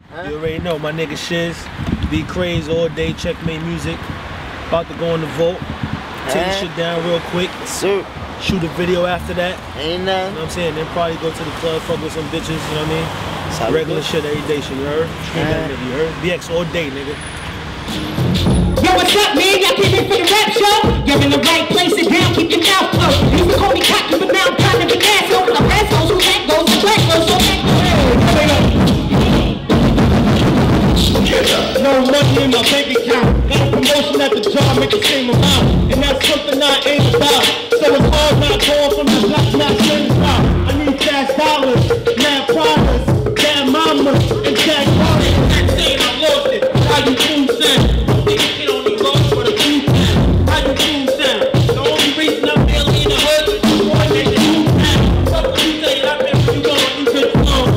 You already know, my nigga Shiz, be crazy all day, Checkmate Music. About to go in the vault, take the shit down real quick. Shoot a video after that. Ain't nothing. You know what I'm saying? Then probably go to the club, fuck with some bitches, you know what I mean? Regular shit every day, shit, you heard? Scream that nigga, you heard? BX all day, nigga. Yo, what's up, man? Y'all came in for the rap show? You're in the right place, sit down, keep your mouth closed. You can call me cocky, but now I'm trying to be asshole. The rest goes, who that goes, the black goes, so that no money in my bank account. Got a promotion at the job, make the same amount. And that's something I ain't about. So it's hard not going from the black, not straight out. I need fast dollars, mad products, bad mamas, and jack dollars. That saying I lost it. How you do sound? It only goes for the few times. How you do sound? The only reason I'm barely in the hood is you want that new sound. Fuck what you say, I bet you going to do it wrong.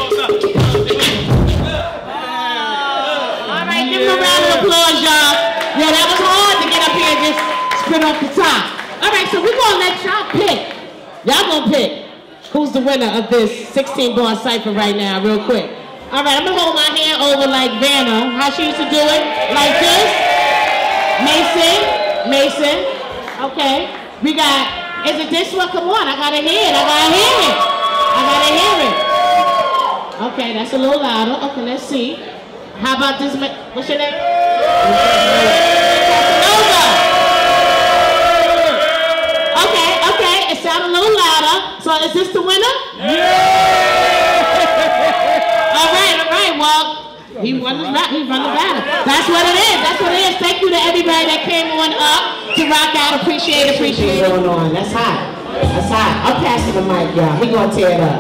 Alright, give them a round of applause, y'all. Yo, that was hard to get up here and just spit off the top. Alright, so we're gonna let y'all pick. Y'all gonna pick who's the winner of this 16-bar cypher right now, real quick. Alright, I'm gonna hold my hand over like Vanna, how she used to do it, like this. Mason. Okay. We got, is it this one? Come on, I gotta hear it. Okay, that's a little louder. Okay, let's see. How about this? What's your name? Okay, it sounds a little louder. So is this the winner? Yeah! All right, well, he won the battle. That's what it is. Thank you to everybody that came on up to rock out. Appreciate it. Going on. That's hot. I'm passing the mic, y'all. We gonna tear it up.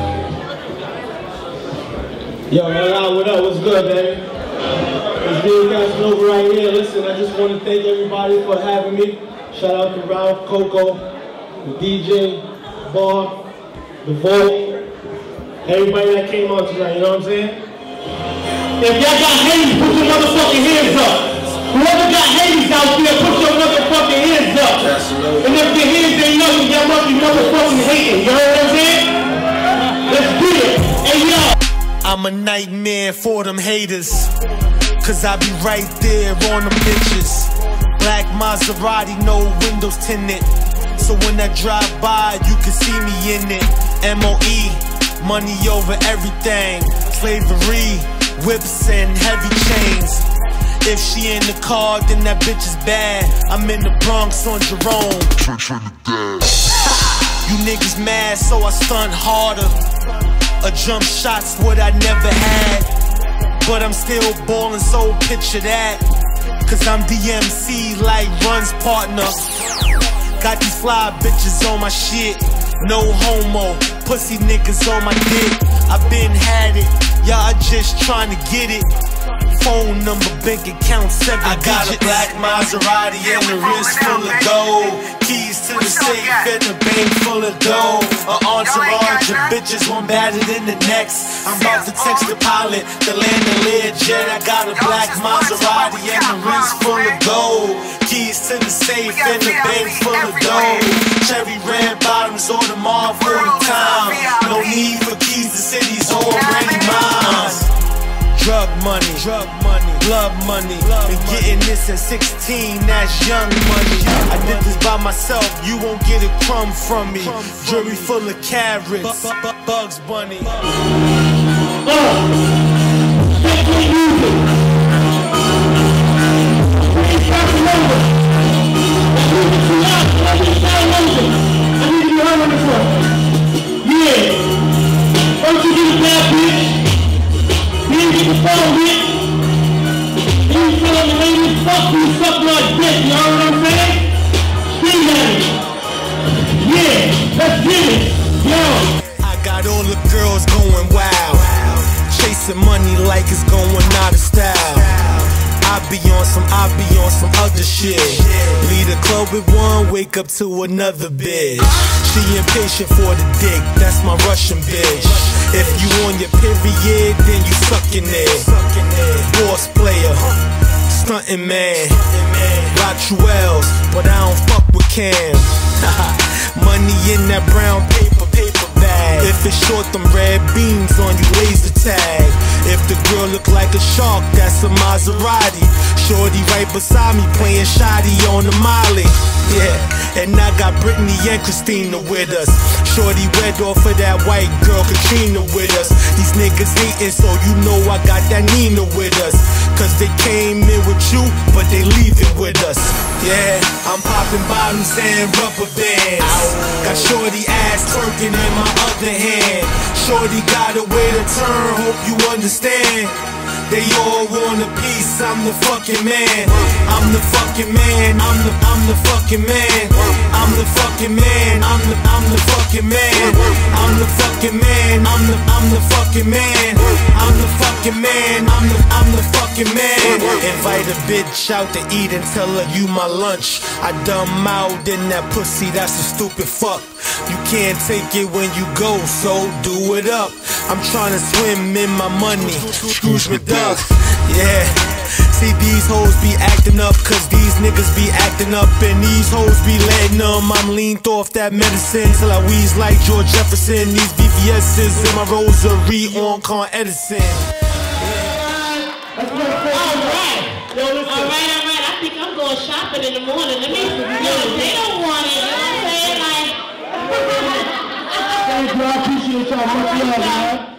Yo, what up? What's good, baby? It's Bill Casanova right here. Listen, I just want to thank everybody for having me. Shout out to Ralph, Coco, the DJ, Bar, the Vault, everybody that came out tonight, you know what I'm saying? If y'all got haters, put your motherfucking hands up. Whoever got haters out there, put your motherfucking hands up. And if your hands ain't nothing, y'all must be motherfucking hating, you heard what I'm saying? Let's get it. Hey, yo. I'm a nightmare for them haters, cause I be right there on them bitches. Black Maserati, no windows tinted, so when I drive by, you can see me in it. MOE, money over everything. Slavery, whips and heavy chains. If she in the car, then that bitch is bad. I'm in the Bronx on Jerome. You niggas mad, so I stunt harder. A jump shot's what I never had, but I'm still ballin', so picture that. Cause I'm DMC like Run's partner. Got these fly bitches on my shit. No homo, pussy niggas on my dick. I been had it, y'all just tryna get it. Phone number, bank account, 7 digits. I got a black Maserati and a wrist full of gold. Keys to the safe and the bank full of dough. An entourage of bitches, one better than the next. I'm about to text the pilot, the land of Learjet. I got a black Maserati and a wrist full of gold. Keys to the safe and the bank full of dough. Cherry red bottoms, order them all for the time. No need for keys, the city's already mine. Drug money, blood money. Been getting this at 16, that's young money. I did this by myself, you won't get a crumb from me. Jewelry full of carrots, Bugs Bunny. Don't you get a bad bitch? You get the phone, bitch. You feel like the ladies, fuck you, suck my dick, you know what I'm saying? Scream at it. Yeah, let's get it. Yo. I got all the girls going wild, chasing money like it's going out of style. I be on some other shit. Leave the club with one, wake up to another bitch. She impatient for the dick, that's my Russian bitch. If you on your period, then you suckin' it. Boss player, stuntin' man. Rock Jewels, but I don't fuck with Cam. Money in that brown paper bag. If it's short, them red beams on you, laser tag. If the girl look like a shark, that's a Maserati. Shorty right beside me playing shoddy on the Molly. Yeah, and I got Brittany and Christina with us. Shorty wet off of that white girl Katrina with us. These niggas hating, so you know I got that Nina with us. Cause they came in with you, but they leaving with us. Yeah, I'm popping bottles and rubber bands. Got Shorty ass twerking in my other hand. Shorty got a way to turn, hope you understand. They all want a piece, I'm the fucking man. I'm the fucking man, I'm the fucking man. I'm the fucking man, I'm the fucking man. I'm the fucking man, I'm the fucking man. I'm the fucking man, I'm the fucking man. Invite a bitch out to eat and tell her you my lunch. I done mouthed in that pussy, that's a stupid fuck. You can't take it when you go, so do it up. I'm trying to swim in my money, Scrooge McDuck. Yeah, see these hoes be acting up, cause these niggas be acting up, and these hoes be letting them. I'm leaned off that medicine till I wheeze like George Jefferson. These VVS's in my rosary on Con Edison. Alright, I think I'm going shopping in the morning. Let me, they don't want it, you know what I'm saying? Like, thank you, I appreciate y'all. Much love, man.